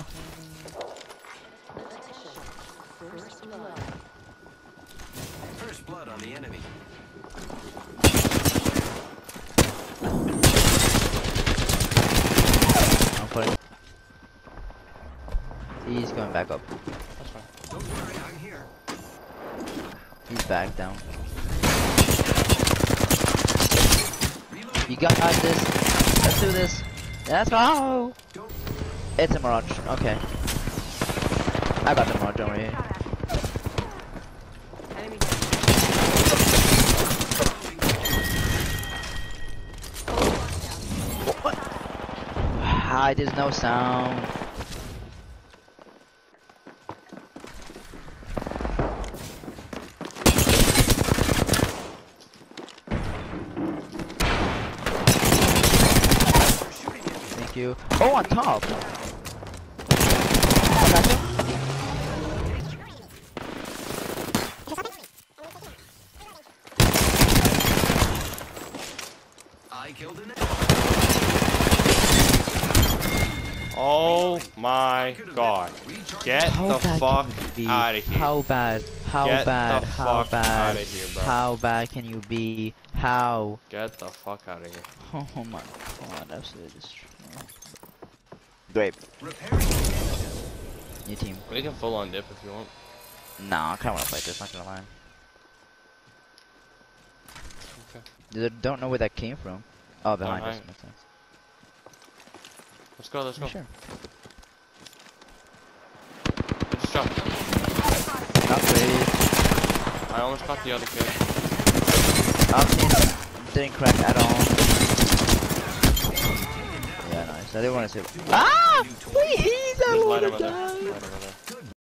First blood on the enemy. I'm putting. He's going back up. That's fine. Don't worry, I'm here. He's back down. You got this. Let's do this. Let's go. It's a Mirage. Okay. I got the Mirage over here. What? Hi, there's no sound. Thank you. Oh, on top. I killed an Oh my god. Get the fuck out of here. How bad? How Get bad? the How fuck bad? outta here, bro. How bad can you be? How? Get the fuck out of here. Oh my god, absolutely destroyed. Great. New team. We can full on dip if you want. Nah, I kinda wanna fight this, not gonna lie. Okay. They don't know where that came from. Oh, behind us. Behind. Makes sense. Let's go, let's go. Sure. I just jumped. Not great. I almost caught the other kid. Didn't crack at all. Yeah, nice. I didn't want to say. Ah! Please! I Just light wanna him up there. die!